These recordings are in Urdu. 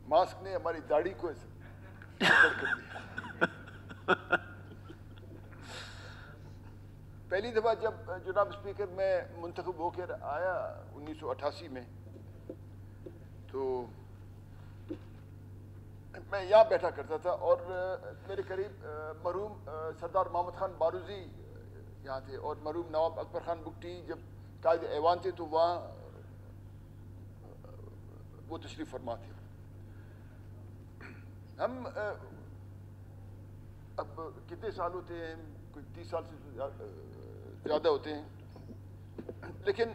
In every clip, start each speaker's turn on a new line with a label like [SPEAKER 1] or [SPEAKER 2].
[SPEAKER 1] ماسک نے ہماری داڑھی کو ایسے کر دیا۔ پہلی دفعہ جب جناب اسپیکر میں منتخب ہو کر آیا 1988 میں، تو میں یہاں بیٹھا کرتا تھا اور میرے قریب مرحوم سردار محمد خان باروزی یہاں تھے اور مرحوم نواب اکبر خان بگٹی جب قائد ایوان تھے تو وہاں وہ تشریف فرما تھے۔ ہم اب کتنے سال ہوتے ہیں، کوئی 30 سال سے زیادہ ہوتے ہیں، لیکن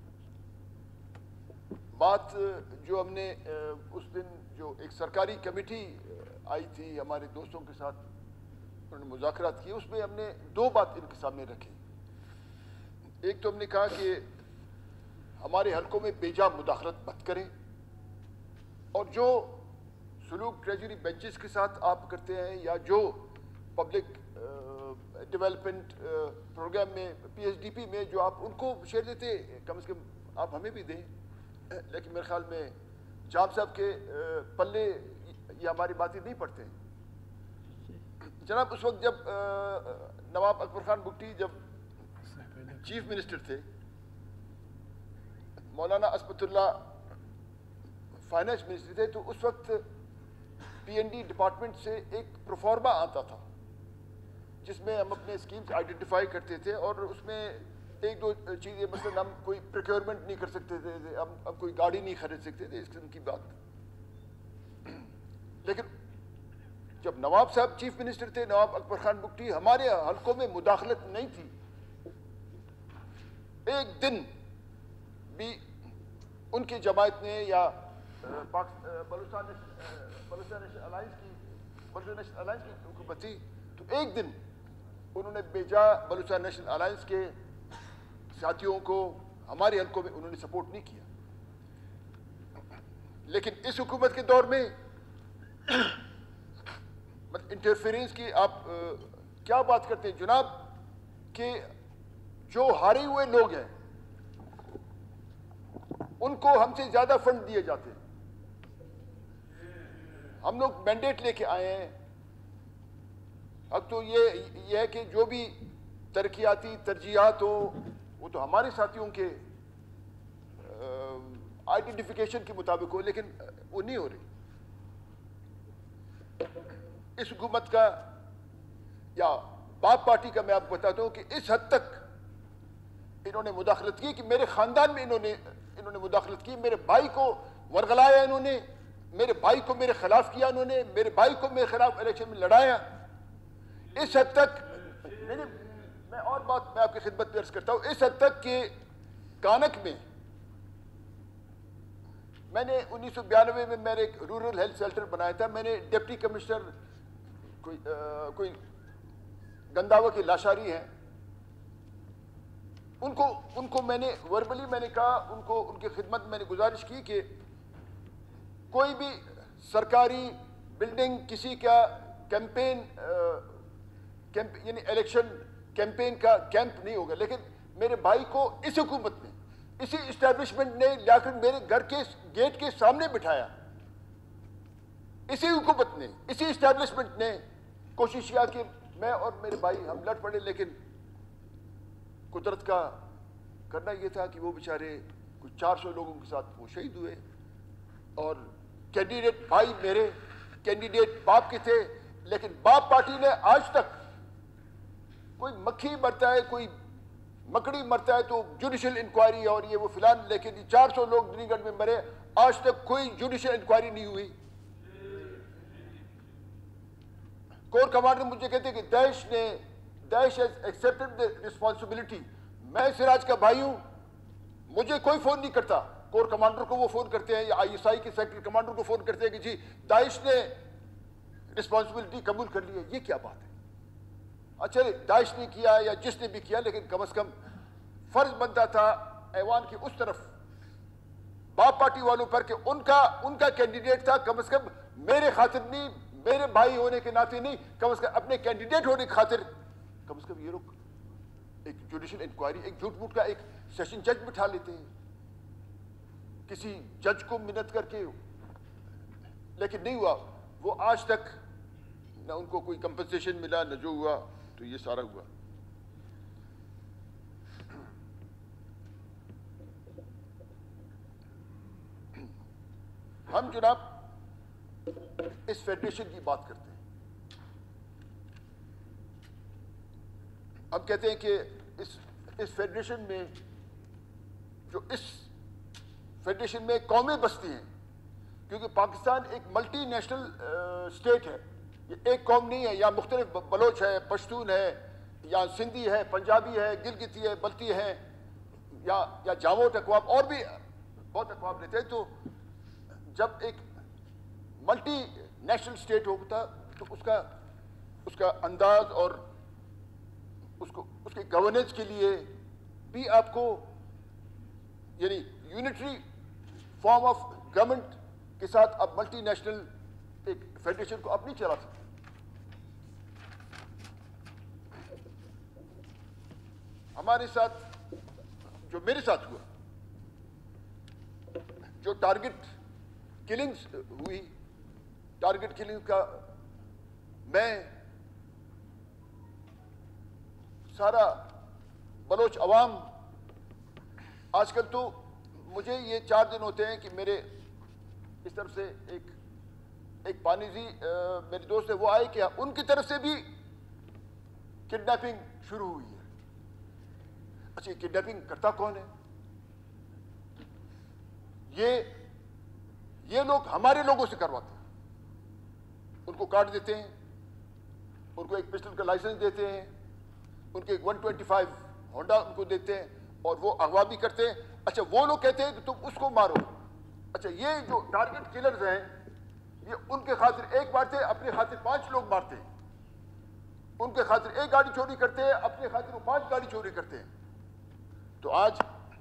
[SPEAKER 1] بات جو ہم نے اس دن جو ایک سرکاری کمیٹی آئی تھی ہمارے دوستوں کے ساتھ، انہوں نے مذاکرات کیے، اس میں ہم نے 2 بات ان کے سامنے رکھی۔ ایک تو ہم نے کہا کہ ہمارے حلقوں میں بے جا مداخلت مت کریں، اور جو سلوک ٹریجری بینچز کے ساتھ آپ کرتے ہیں یا جو پبلک ڈیولپمنٹ پروگرام میں پی ایس ڈی پی میں جو آپ ان کو شیئر دیتے، کم از کم آپ ہمیں بھی دیں۔ لیکن میرے خیال میں جام صاحب کے پلے یہ ہماری باتیں نہیں پڑھتے ہیں۔ جناب اس وقت جب نواب اکبر خان بگٹی جب چیف منسٹر تھے، مولانا اسمت اللہ فائنانس منسٹر تھے، تو اس وقت پی این ڈی ڈپارٹمنٹ سے ایک پروفارما آتا تھا جس میں ہم اپنے اسکیمز آئیڈینٹیفائی کرتے تھے، اور اس میں 1-2 چیزیں، مثلا ہم کوئی پروکیورمنٹ نہیں کر سکتے تھے، ہم کوئی گاڑی نہیں خرید سکتے تھے، اس قسم کی بات۔ لیکن جب نواب صاحب چیف منسٹر تھے، نواب اکبر خان بگٹی، ہمارے حلقوں میں مداخلت نہیں تھی، ایک دن بھی ان کی جماعت نے یا بلوچستان نیشنل الائنس کی حکومت تھی، تو ایک دن انہوں نے بے جا بلوچستان نیشنل الائنس کے ساتھیوں کو ہمارے حلقوں میں انہوں نے سپورٹ نہیں کیا۔ لیکن اس حکومت کے دور میں انٹرفیرنس کی آپ کیا بات کرتے ہیں جناب، کہ جو ہارے ہوئے لوگ ہیں ان کو ہم سے زیادہ فنڈ دیے جاتے ہیں۔ ہم لوگ مینڈیٹ لے کے آئے ہیں، اب تو یہ ہے کہ جو بھی ترقیاتی ترجیحات ہو وہ تو ہمارے ساتھیوں کے آئیڈینٹیفیکیشن کے مطابق ہو، لیکن وہ نہیں ہو رہی۔ اس حکومت کا یا باپ پارٹی کا میں آپ کو بتاتا ہوں کہ اس حد تک انہوں نے مداخلت کی کہ میرے خاندان میں انہوں نے مداخلت کی، میرے بھائی کو ورغلایا انہوں نے، میرے بھائی کو میرے خلاف کیا انہوں نے، میرے بھائی کو میرے خلاف الیکشن میں لڑایا۔ اس حد تک میں اور بات میں آپ کی خدمت میں عرض کرتا ہوں، اس حد تک کہ کانک میں میں نے 1992 میں میں نے ایک رورل ہیلتھ سیلٹر بنایا تھا، میں نے ڈپٹی کمشنر کوئی گنداوا کے لاشاری ہیں، ان کو میں نے وربلی میں نے کہا، ان کی خدمت میں نے گزارش کی کہ کوئی بھی سرکاری بلڈنگ کسی کا کیمپین یعنی الیکشن کیمپین کا کیمپ نہیں ہوگا، لیکن میرے بھائی کو اس حکومت نے، اسی اسٹیبلشمنٹ نے لا کر میرے گھر کے گیٹ کے سامنے بٹھایا، اسی حکومت نے، اسی اسٹیبلشمنٹ نے کوشش کیا کہ میں اور میرے بھائی ہم لڑ پڑے، لیکن قدرت کا کرنا یہ تھا کہ وہ بیچارے کچھ 400 لوگوں کے ساتھ وہ شہید ہوئے، اور کینڈیڈیٹ بھائی میرے کینڈیڈیٹ باپ کے تھے، لیکن باپ پارٹی نے آج تک کوئی مکھی مرتا ہے، کوئی مکڑی مرتا ہے تو جوڈیشل انکوائری اور یہ وہ فلان، لیکن 400 لوگ دلی گڑھ میں مرے، آج تک کوئی جوڈیشل انکوائری نہیں ہوئی۔ کور کمانڈر مجھے کہتے ہیں کہ داعش has accepted the responsibility۔ میں سراج کا بھائی ہوں، مجھے کوئی فون نہیں کرتا، کور کمانڈر کو وہ فون کرتے ہیں یا آئی ایس آئی کے سیکٹر کمانڈر کو فون کرتے ہیں کہ جی داعش نے رسپانسبلٹی قبول کر لی ہے۔ یہ کیا بات ہے؟ اچھا داعش نے کیا یا جس نے بھی کیا، لیکن کم از کم فرض بنتا تھا ایوان کی اس طرف باپ پارٹی والوں پر کہ ان کا کینڈیڈیٹ تھا، کم از کم میرے خاطر نہیں، میرے بھائی ہونے کے ناطے نہیں، کم از کم اپنے کینڈیڈیٹ ہونے کی خاطر کم از کم یہ لوگ ایک جوڈیشل انکوائری، ایک جھوٹ موٹ کا ایک سیشن جج بٹھا لیتے ہیں، کسی جج کو منت کر کے، لیکن نہیں ہوا. وہ آج تک نہ ان کو کوئی کمپنسیشن ملا نہ جو ہوا. تو یہ سارا ہوا. ہم جناب اس فیڈریشن کی بات کرتے ہیں. ہم کہتے ہیں کہ اس فیڈریشن میں جو اس فیڈریشن میں قومیں بستی ہیں, کیونکہ پاکستان ایک ملٹی نیشنل اسٹیٹ ہے. یہ ایک قوم نہیں ہے. یہاں مختلف بلوچ ہے, پشتون ہے, یا سندھی ہے, پنجابی ہے, گلگتی ہے, بلتی ہے, یا جاوٹ اقوام اور بھی بہت اقوام رہتے ہیں. تو جب ایک ملٹی نیشنل اسٹیٹ ہوتا تو اس کا انداز اور اس کے گورننس کے لیے بھی آپ کو یعنی یونٹری فارم آف گورنمنٹ کے ساتھ آپ ملٹی نیشنل ایک فیڈریشن کو آپ نہیں چلا سکتے. ہمارے ساتھ جو میرے ساتھ ہوا, جو ٹارگٹ کلنگز ہوئی, ٹارگٹ کلنگ کا میں سارا بلوچ عوام, آج کل تو مجھے یہ 4 دن ہوتے ہیں کہ میرے اس طرف سے ایک پانیزی میرے دوست ہے, وہ آئے کہ ان کی طرف سے بھی کڈنیپنگ شروع ہوئی ہے. اچھا, کڈنیپنگ کرتا کون ہے؟ یہ لوگ ہمارے لوگوں سے کرواتے ہیں. ان کو کاٹ دیتے ہیں, ان کو ایک پسٹل کا لائسنس دیتے ہیں, ان کے 125 ہونڈا ان کو دیتے ہیں, اور وہ اغوا بھی کرتے ہیں. اچھا, وہ لوگ کہتے ہیں کہ تم اس کو مارو. اچھا, یہ جو ٹارگٹ کلرز ہیں یہ ان کے خاطر ایک مارتے, اپنے خاطر 5 لوگ مارتے ہیں. ان کے خاطر ایک گاڑی چوری کرتے ہیں, اپنے خاطر وہ 5 گاڑی چوری کرتے ہیں. تو آج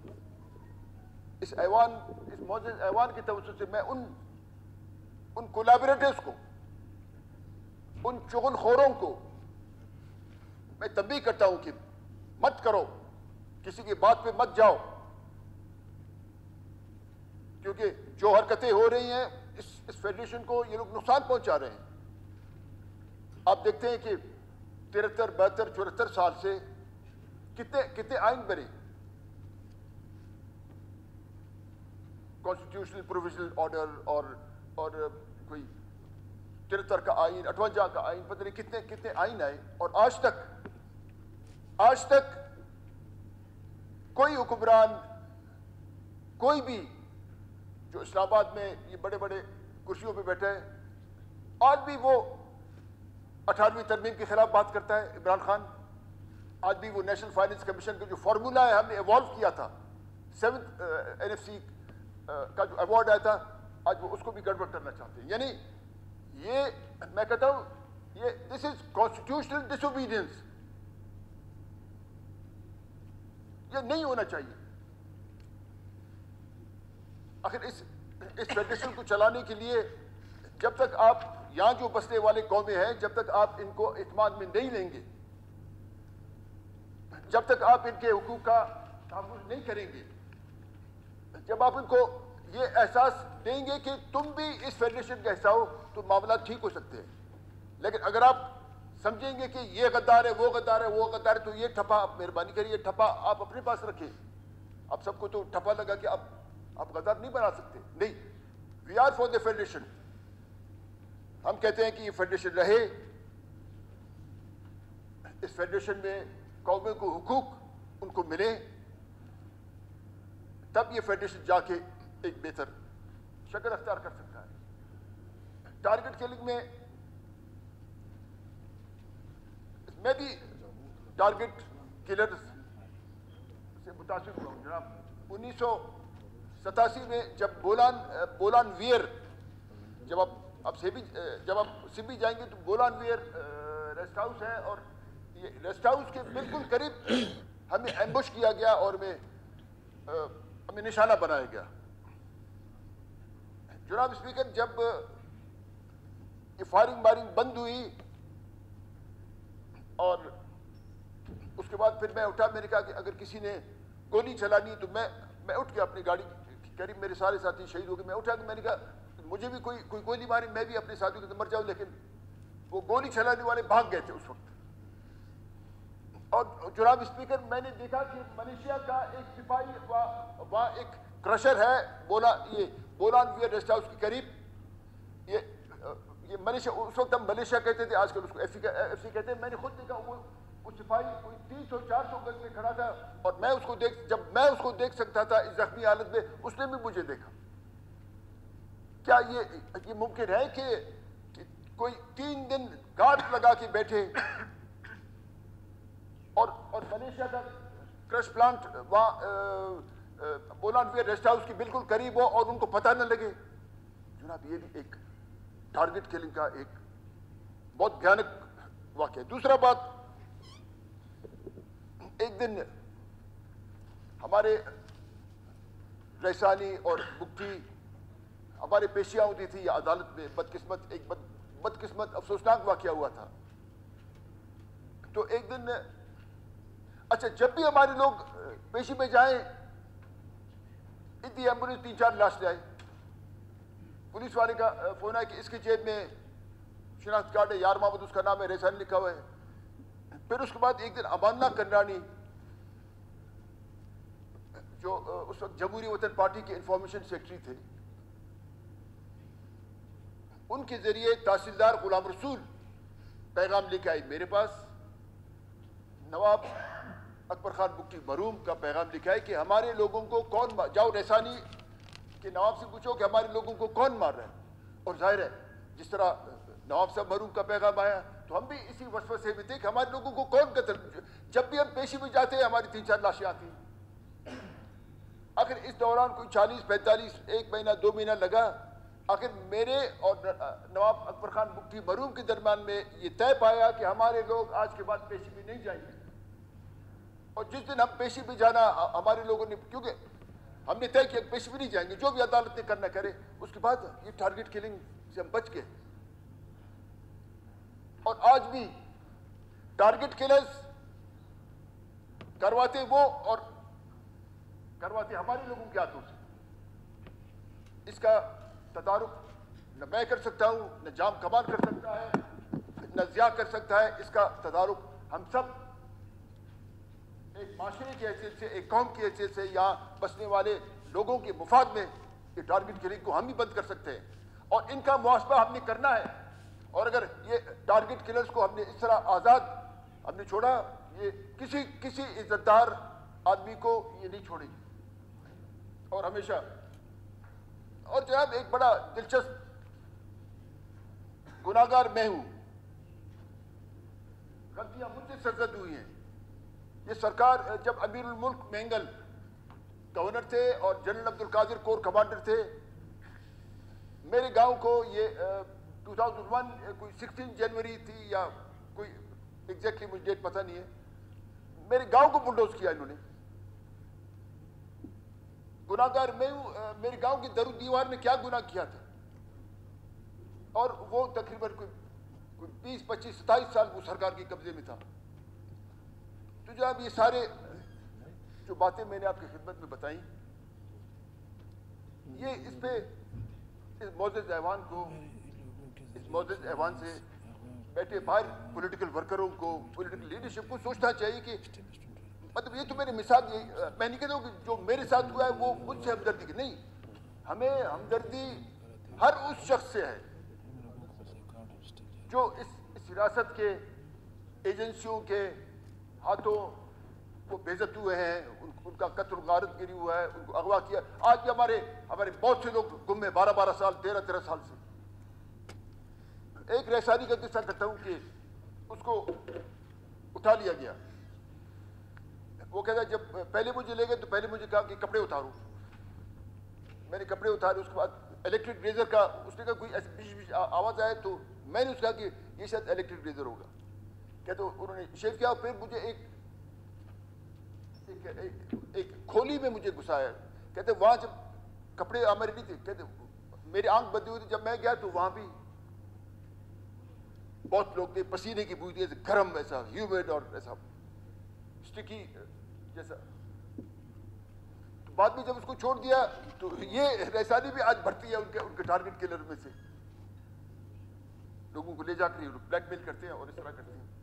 [SPEAKER 1] اس معزز ایوان کی توسط سے میں ان کولیبریٹرز کو, ان چغل خوروں کو میں تنبیہ کرتا ہوں کہ مت کرو, کسی کی بات پہ مت جاؤ, کیونکہ جو حرکتیں ہو رہی ہیں اس فیڈریشن کو یہ لوگ نقصان پہنچا رہے ہیں. آپ دیکھتے ہیں کہ 73, 72, 74 سال سے کتنے آئین بنے, کانسٹیٹیوشنل پروویژنل آرڈر اور کوئی 73 کا آئین, 58 کا آئین, پتہ نہیں کتنے آئین آئے, اور آج تک کوئی حکمران, کوئی بھی جو اسلام آباد میں یہ بڑے بڑے کرسیوں پہ بیٹھا ہے, آج بھی وہ 18ویں ترمیم کے خلاف بات کرتا ہے. عمران خان آج بھی وہ نیشنل فائنینس کمیشن کا جو فارمولا ہے ہم نے ایوالو کیا تھا, 7th NFC کا جو ایوارڈ آیا تھا, آج وہ اس کو بھی گڑبڑ کرنا چاہتے ہیں. یعنی یہ میں کہتا ہوں دس از کانسٹیٹیوشنل ڈس اوبیڈینس. یہ نہیں ہونا چاہیے. آخر اس فیڈریشن کو چلانے کے لیے جب تک آپ یہاں جو بسنے والے قومیں ہیں, جب تک آپ ان کو اعتماد میں نہیں لیں گے, جب تک آپ ان کے حقوق کا تحفظ نہیں کریں گے, جب آپ ان کو یہ احساس دیں گے کہ تم بھی اس فیڈریشن کا حصہ ہو, تو معاملات ٹھیک ہو سکتے ہیں. لیکن اگر آپ سمجھیں گے کہ یہ غدار ہے, وہ غدار ہے, وہ غدار ہے, تو یہ ٹھپا آپ مہربانی کریے, ٹھپا آپ اپنے پاس رکھیں. آپ سب کو تو ٹھپا لگا کہ آپ غدار نہیں بنا سکتے. نہیں, we are for the federation. ہم کہتے ہیں کہ یہ فیڈریشن رہے, اس فیڈریشن میں قوموں کو حقوق ان کو ملے, تب یہ فیڈریشن جا کے ایک بہتر شکل اختیار کر سکتا ہے. ٹارگٹ کلنگ میں بھی ٹارگٹ کلرز سے متاثر ہوا ہوں جناب. 1987 میں جب بولان ویر, جب آپ سبھی جائیں گے تو بولان ویر ریسٹ ہاؤس ہے, اور یہ ریسٹ ہاؤس کے بالکل قریب ہمیں ایمبوش کیا گیا اور ہمیں نشانہ بنایا گیا. جناب اسپیکر, جب یہ فائرنگ بند ہوئی اور اس کے بعد پھر میں اٹھا, میں نے کہا کہ اگر کسی نے گولی چلانی تو میں اٹھ کے اپنی گاڑی قریب, میرے سارے ساتھی شہید ہو گئے, میں اٹھا کہ میں نے کہا مجھے بھی کوئی گولی ماری، میں بھی اپنے ساتھیوں کے ساتھ مر جاؤں، لیکن وہ گولی چلانے والے بھاگ گئے تھے اس وقت. اور جناب اسپیکر، میں نے دیکھا کہ ملیشیا کا ایک سپاہی وہاں ایک کرشر ہے یہ بولان ویر ریسٹ ہاؤس کے قریب. یہ ملیشیا، اس وقت ہم ملیشیا کہتے تھے، آج کل اس کو ایف سی کہتے ہیں. میں نے خود دیکھا وہ سپاہی کوئی 300-400 گز میں کھڑا تھا، اور جب میں اس کو دیکھ سکتا تھا اس زخمی حالت میں، اس نے بھی مجھے دیکھا. کیا یہ ممکن ہے کہ کوئی 3 دن گارڈ لگا کے بیٹھے اور ملیشیا کا کرش پلانٹ وہاں بولان ویر ریسٹ ہاؤس کے بالکل قریب ہو اور ان کو پتہ نہ لگے؟ جناب یہ بھی ایک ٹارگٹ کلنگ کا ایک بہت بھیانک واقعہ. دوسرا بات، ایک دن ہمارے ریسانی اور بگٹی ہمارے پیشیاں ہوتی تھی عدالت میں. بدقسمت افسوسناک واقعہ ہوا تھا. تو ایک دن اچھا، جب بھی ہمارے لوگ پیشی میں جائیں، اتنی ایمبولینس 3-4 لاش لے آئے. پولیس والے کا فون آیا کہ اس کی جیب میں شناخت کارڈ ہے، یار محمد اس کا نام ہے، ریسانی لکھا ہوا ہے. پھر اس کے بعد ایک دن امانہ کنڈرانی، جو اس وقت جمہوری وطن پارٹی کے انفارمیشن سیکرٹری تھے، ان کے ذریعے تحصیلدار غلام رسول پیغام لے کے آئے میرے پاس. نواب اکبر خان بگٹی مرحوم کا پیغام لکھا ہے کہ ہمارے لوگوں کو جاؤ ریسانی کہ نواب سے پوچھو کہ ہمارے لوگوں کو کون مار رہا ہے. اور ظاہر ہے جس طرح نواب صاحب مرحوم کا پیغام آیا تو ہم بھی اسی وسوسے میں تھے کہ ہمارے لوگوں کو کون قتل. جب بھی ہم پیشی میں جاتے ہیں ہماری 3-4 لاشیں آتی ہیں. آخر اس دوران کوئی 40-45 1 مہینہ 2 مہینہ لگا. آخر میرے اور نواب اکبر خان بگٹی مرحوم کے درمیان میں یہ طے پایا کہ ہمارے لوگ آج کے بعد پیشی میں نہیں جائیں گے. اور جس دن ہم پیشی میں جانا ہمارے لوگوں نے، کیونکہ ہم نے طے کیا پیشی میں نہیں جائیں گے، جو بھی عدالت نے کرنا کرے. اس کے بعد یہ ٹارگٹ کلنگ سے ہم بچ گئے. اور آج بھی ٹارگٹ کلرز کرواتے وہ اور کرواتے ہمارے لوگوں کے ہاتھوں سے. اس کا تدارک نہ میں کر سکتا ہوں، نہ جام کمال کر سکتا ہے، نہ ضیاء کر سکتا ہے. اس کا تدارک ہم سب ایک معاشرے کی حیثیت سے، ایک قوم کی حیثیت سے، یہاں بسنے والے لوگوں کے مفاد میں یہ ٹارگٹ کلنگ کو ہم ہی بند کر سکتے ہیں. اور ان کا محاسبہ ہم نے کرنا ہے. اور اگر یہ ٹارگٹ کلرز کو ہم نے اس طرح آزاد ہم نے چھوڑا، یہ کسی عزت دار آدمی کو یہ نہیں چھوڑے گی. اور ہمیشہ اور جناب ایک بڑا دلچسپ گناہگار میں ہوں، غلطیاں مجھ سے سرزد ہوئی ہیں. یہ سرکار جب امیر الملک مینگل گورنر تھے اور جنرل عبد القادر کور کمانڈر تھے، میرے گاؤں کو یہ 2001 کوئی 16 جنوری تھی یا کوئی ایگزیکٹلی مجھے ڈیٹ پتہ نہیں ہے، میرے گاؤں کو بلڈوز کیا انہوں نے. گناہگار میں ہوں. میرے گاؤں کی در و دیوار نے کیا گناہ کیا تھا، اور وہ تقریباً کوئی 20 25 27 سال وہ سرکار کے قبضے میں تھا. تو جناب یہ سارے جو باتیں میں نے آپ کی خدمت میں بتائیں، یہ اس پہ اس معزز ایوان سے بیٹھے باہر پولیٹیکل ورکروں کو، پولیٹیکل لیڈرشپ کو سوچنا چاہیے کہ مطلب یہ تو میری مثال، میں نہیں کہتا ہوں کہ جو میرے ساتھ ہوا ہے وہ مجھ سے ہمدردی کی نہیں. ہمیں ہمدردی ہر اس شخص سے ہے جو اس ریاست کے ایجنسیوں کے ہاتھوں وہ بے عزت ہوئے ہیں، ان کا قتل و غارت گری ہوا ہے، ان کو اغوا کیا. آج بھی ہمارے بہت سے لوگ گم ہیں 12 سال 13 سال سے. ایک ریسانی کا قصہ کرتا ہوں کہ اس کو اٹھا لیا گیا. وہ کہتا ہے جب پہلے مجھے لے گئے تو پہلے مجھے کہا کہ کپڑے اتارو. میں نے کپڑے اتارے. اس کے بعد الیکٹرک ریزر کا اس نے کہا کوئی ایسی آواز آئے تو میں نے اس کہا کہ یہ شاید الیکٹرک ریزر ہوگا. کہتے انہوں نے شیو کیا. پھر مجھے ایک کھولی میں مجھے گھسایا. کہتے وہاں جب کپڑے ہمارے نہیں تھے، کہتے میری آنکھ بندی ہوئی تھی. جب میں گیا تو وہاں بھی بہت لوگ تھے، پسینے کی بوئی تھی، ایسے گرم، ایسا ہیومیڈ اور ایسا اسٹکی جیسا. بعد میں جب اس کو چھوڑ دیا تو یہ رسانی بھی آج بڑھتی ہے ان کے ٹارگٹ کلر میں سے، لوگوں کو لے جا کر بلیک میل کرتے ہیں اور اس طرح کرتے ہیں.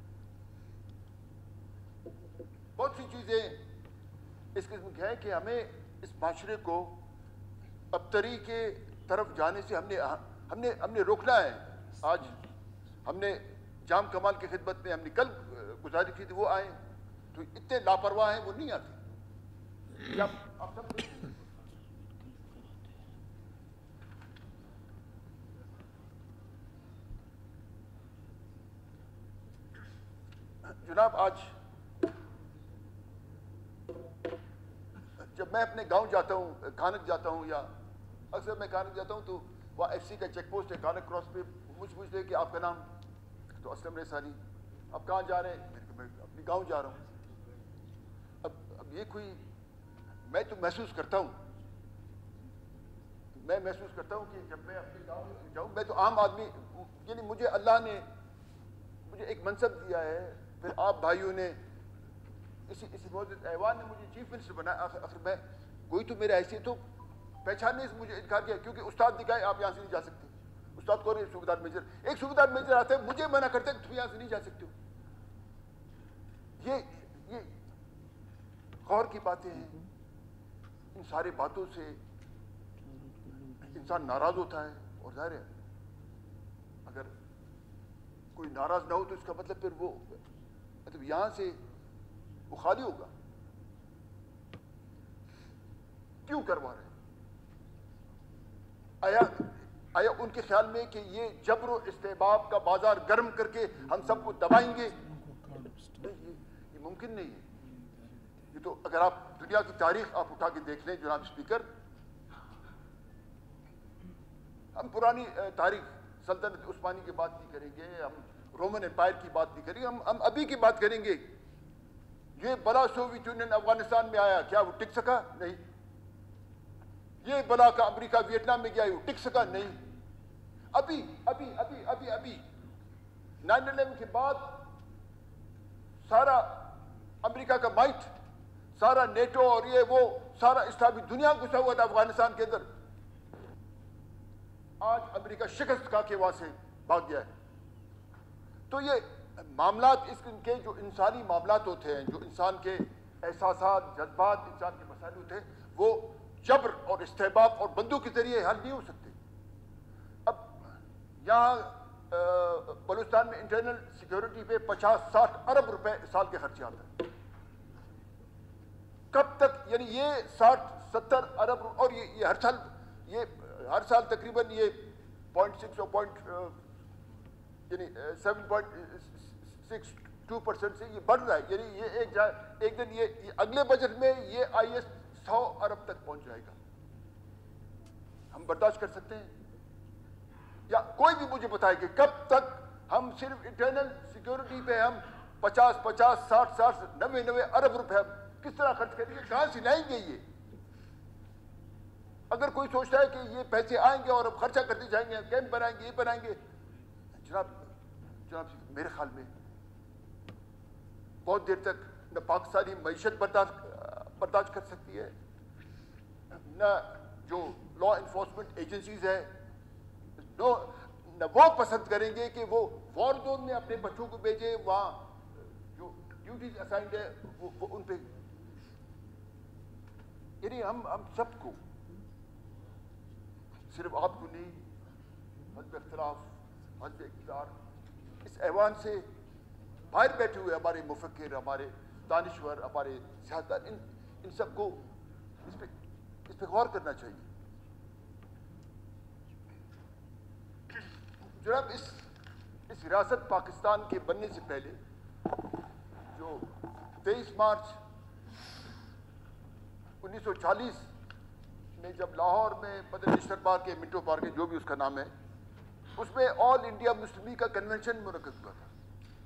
[SPEAKER 1] بہت سی چیزیں اس قسم کی ہیں کہ ہمیں اس معاشرے کو ابتری کے طرف جانے سے ہم نے روکنا ہے. آج ہم نے جام کمال کی خدمت میں ہم نے کل گزارش کی تھی، وہ آئے تو اتنے لاپرواہ ہیں وہ نہیں آتے. آپ سب جناب، آج جب میں اپنے گاؤں جاتا ہوں، کانک جاتا ہوں، یا اکثر میں کانک جاتا ہوں تو وہاں ایف سی کا چیک پوسٹ ہے کانک کراس پہ، مجھ پوچھتے کہ آپ کا نام تو اسلم رسانی. اب کہاں جا رہے ہیں؟ میں اپنے گاؤں جا رہا ہوں. اب یہ کوئی، میں تو محسوس کرتا ہوں کہ جب میں اپنے گاؤں میں جاؤں، میں تو عام آدمی، یعنی مجھے اللہ نے مجھے ایک منصب دیا ہے، پھر آپ بھائیوں نے اسی معزز ایوان نے مجھے چیف منسٹر بنایا. آخر میں کوئی تو میرا حیثیت تو پہچاننے سے مجھے انکار کیا، کیونکہ استاد دکھائے آپ یہاں سے نہیں جا سکتے. استاد کون ہے؟ صوبیدار میجر. ایک صوبیدار میجر آتا ہے مجھے منع کرتے ہیں کہ تم یہاں سے نہیں جا سکتے ہو. یہ غور کی باتیں ہیں. ان ساری باتوں سے انسان ناراض ہوتا ہے، اور ظاہر ہے اگر کوئی ناراض نہ ہو تو اس کا مطلب پھر وہ مطلب یہاں سے وہ خالی ہوگا. کیوں کروا رہے ہیں؟ آیا ان کے خیال میں کہ یہ جبر و استحباب کا بازار گرم کر کے ہم سب کو دبائیں گے؟ یہ ممکن نہیں ہے. یہ تو اگر آپ دنیا کی تاریخ آپ اٹھا کے دیکھ لیں جناب اسپیکر، ہم پرانی تاریخ سلطنت عثمانی کی بات نہیں کریں گے، ہم رومن امپائر کی بات نہیں کریں گے، ہم ابھی کی بات کریں گے. یہ بلا سوویت یونین افغانستان میں آیا، کیا وہ ٹک سکا؟ نہیں. یہ بلا کا امریکہ ویتنام میں گیا، وہ ٹک سکا؟ نہیں. ابھی 9/11 کے بعد سارا امریکہ کا مائٹ، سارا نیٹو اور یہ وہ سارا اسلامی دنیا گھسا ہوا تھا افغانستان کے اندر. آج امریکہ شکست کھا کے وہاں سے بھاگ گیا ہے. تو یہ معاملات اس کے جو انسانی معاملات ہوتے ہیں، جو انسان کے احساسات، جذبات، انسان کے مسائل ہوتے ہیں، وہ جبر اور استحباب اور بندوق کے ذریعے حل نہیں ہو سکتے. اب یہاں بلوچستان میں انٹرنل سیکیورٹی پہ 50-60 ارب روپے سال کے خرچے آتے ہیں. کب تک؟ یعنی یہ 60-70 ارب، اور یہ ہر سال تقریباً یہ 0.6 اور یعنی 7.62% سے یہ بڑھ رہا ہے. یعنی یہ ایک دن یہ اگلے بجٹ میں یہ آئی ایس 100 ارب تک پہنچ جائے گا. ہم برداشت کر سکتے ہیں؟ یا کوئی بھی مجھے بتائے کہ کب تک ہم صرف انٹرنل سیکیورٹی پہ ہم 50-50 60 90 ارب روپے ہم کس طرح خرچ کریں گے؟ کہاں سے لائیں گے یہ؟ اگر کوئی سوچتا ہے کہ یہ پیسے آئیں گے اور اب خرچہ کرتے جائیں گے، کیمپ بنائیں گے، یہ بنائیں گے، جناب میرے خیال میں بہت دیر تک نہ پاکستانی معیشت برداشت کر سکتی ہے، نہ جو لا انفورسمنٹ ایجنسیز ہیں نہ وہ پسند کریں گے کہ وہ وار زون میں اپنے بچوں کو بھیجے، وہاں جو ڈیوٹیز اسائنڈ ہے وہ ان پہ. یعنی ہم سب کو، صرف آپ کو نہیں، حزب اختلاف، حزب اقتدار، اس ایوان سے باہر بیٹھے ہوئے ہمارے مفکر، ہمارے دانشور، ہمارے سیاستدان، ان سب کو اس پہ غور کرنا چاہیے. جناب اس ریاست پاکستان کے بننے سے پہلے جو 23 مارچ 1940 میں جب لاہور میں مدنی نشتر پارک، منٹو پارک، جو بھی اس کا نام ہے، اس میں آل انڈیا مسلم لیگ کا کنونشن منعقد ہوا تھا.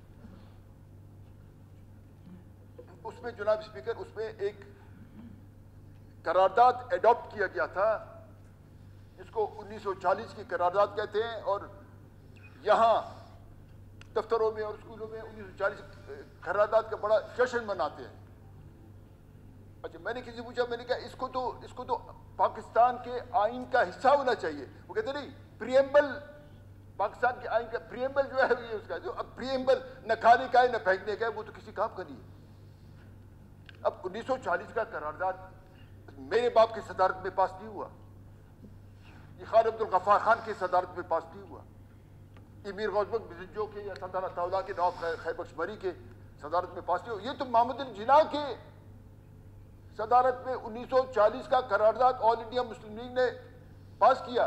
[SPEAKER 1] اس میں جناب اسپیکر، اس میں ایک قرارداد ایڈاپٹ کیا گیا تھا جس کو 1940 کی قرارداد کہتے ہیں، اور یہاں دفتروں میں اور اسکولوں میں 1940 قرارداد کا بڑا جشن مناتے ہیں. اچھا میں نے کسی پوچھا، میں نے کہا اس کو تو پاکستان کے آئین کا حصہ ہونا چاہیے. وہ کہتے نہیں پریمبل، پاکستان کے آئین کا پریمبل جو ہے یہ اس کا جو اب پریمبل نہ کھانے کا ہے نہ پھینکنے کا ہے، وہ تو کسی کام کا نہیں ہے. اب 1940 کا قرارداد میرے باپ کی صدارت میں پاس نہیں ہوا، یہ خان عبد الغفار خان کی صدارت میں پاس نہیں ہوا، یہ میر غوث بک بزنجو کے یا سلطنت تعالیٰ کے نواب خیر بخش مری کے صدارت میں پاس نہیں ہوا. یہ تو محمد علی جناح کے صدارت میں 1940 کا قرارداد آل انڈیا مسلم لیگ نے پاس کیا.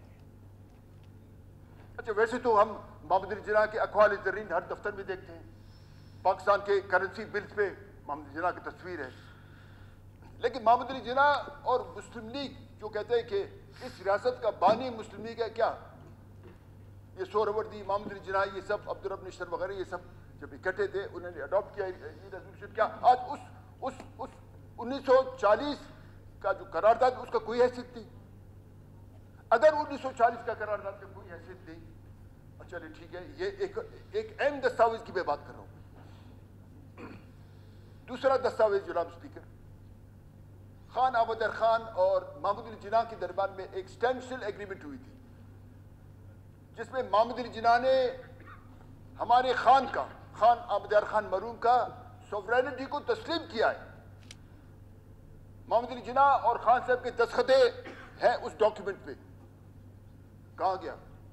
[SPEAKER 1] اچھا ویسے تو ہم محمد علی جناح کے اقوال زرین ہر دفتر میں دیکھتے ہیں، پاکستان کے کرنسی بلز پہ محمد علی جناح کی تصویر ہے، لیکن محمد علی جناح اور مسلم لیگ جو کہتے ہیں کہ اس ریاست کا بانی مسلم لیگ ہے، کیا یہ سہروردی، محمد علی جناح، یہ سب عبدالرب نشتر وغیرہ، یہ سب جب اکٹھے تھے انہوں نے اڈاپٹ کیا یہ ریزولوشن. کیا آج اس 1940 کا جو قرارداد اس کا کوئی حیثیت نہیں؟ اگر 1940 کا قرارداد کا کوئی حیثیت نہیں، چلے ٹھیک ہے، یہ ایک اہم دستاویز کی میں بات کر رہا ہوں. دوسرا دستاویز جناب اسپیکر، خان آبدر خان اور محمد علی جناح کے درمیان میں ایک اسٹینڈ اسٹل ایگریمنٹ ہوئی تھی، جس میں محمد علی جناح نے ہمارے خان آبدر خان مرحوم کا سوورینٹی کو تسلیم کیا ہے. محمد علی جناح اور خان صاحب کے دستخطیں ہیں اس ڈاکیومنٹ پہ. کہاں گیا؟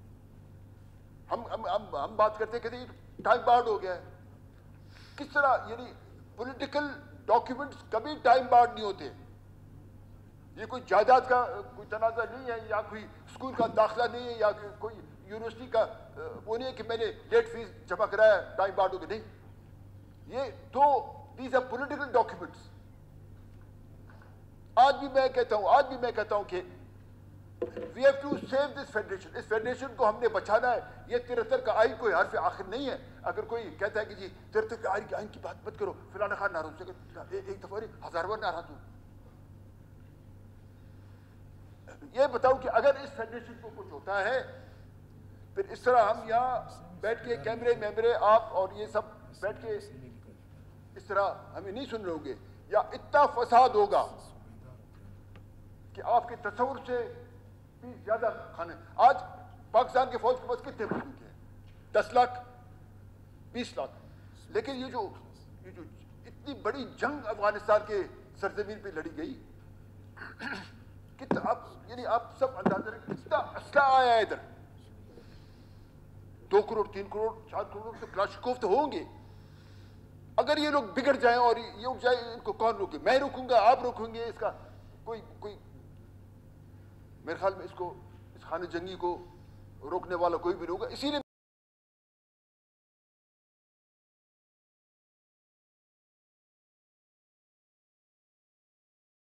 [SPEAKER 1] ہم بات کرتے کہتے یہ ٹائم بارڈ ہو گیا ہے. کس طرح؟ یعنی پولیٹیکل ڈاکیومنٹس کبھی ٹائم بارڈ نہیں ہوتے. یہ کوئی جائیداد کا کوئی تنازع نہیں ہے، یا کوئی اسکول کا داخلہ نہیں ہے، یا کوئی یونیورسٹی کا وہ نہیں ہے کہ میں نے لیٹ فیس جمع کرایا ٹائم بارڈ ہو گیا. نہیں، یہ دو دیز آر پولیٹیکل ڈاکیومنٹس. آج بھی میں کہتا ہوں کہ we have to save this federation. اس فیڈریشن کو ہم نے بچانا ہے. یہ 73 کا آئین کوئی حرف آخر نہیں ہے. اگر کوئی کہتا ہے کہ جی 73 کے آئین کی بات مت کرو، فلانا خان ناراض ہو گیا، ایک دفعہ ہزار بار ناراض ہوں. یہ بتاؤ کہ اگر اس فیڈریشن کو کچھ ہوتا ہے، پھر اس طرح ہم یہاں بیٹھ کے کیمرے آپ اور یہ سب بیٹھ کے اس طرح ہمیں نہیں سن رہے ہوں گے، یا اتنا فساد ہوگا کہ آپ کے تصور سے بھی زیادہ کھانے. آج پاکستان کے فوج کے پاس کتنے بندوق ہیں؟ 10 لاکھ 20 لاکھ. لیکن یہ جو اتنی بڑی جنگ افغانستان کے سرزمین پہ لڑی گئی، کتنا آپ سب اندازہ رکھیں کتنا اسلحہ آیا ہے ادھر. 2 کروڑ 3 کروڑ 4 کروڑ تو کلاشنکوف تو ہوں گے. اگر یہ لوگ بگڑ جائیں اور یہ اٹھ جائے، ان کو کون روکے؟ میں روکوں گا، آپ روکیں گے؟ اس کا کوئی میرے خیال میں اس خانہ جنگی کو روکنے والا کوئی بھی نہیں ہوگا. اسی لیے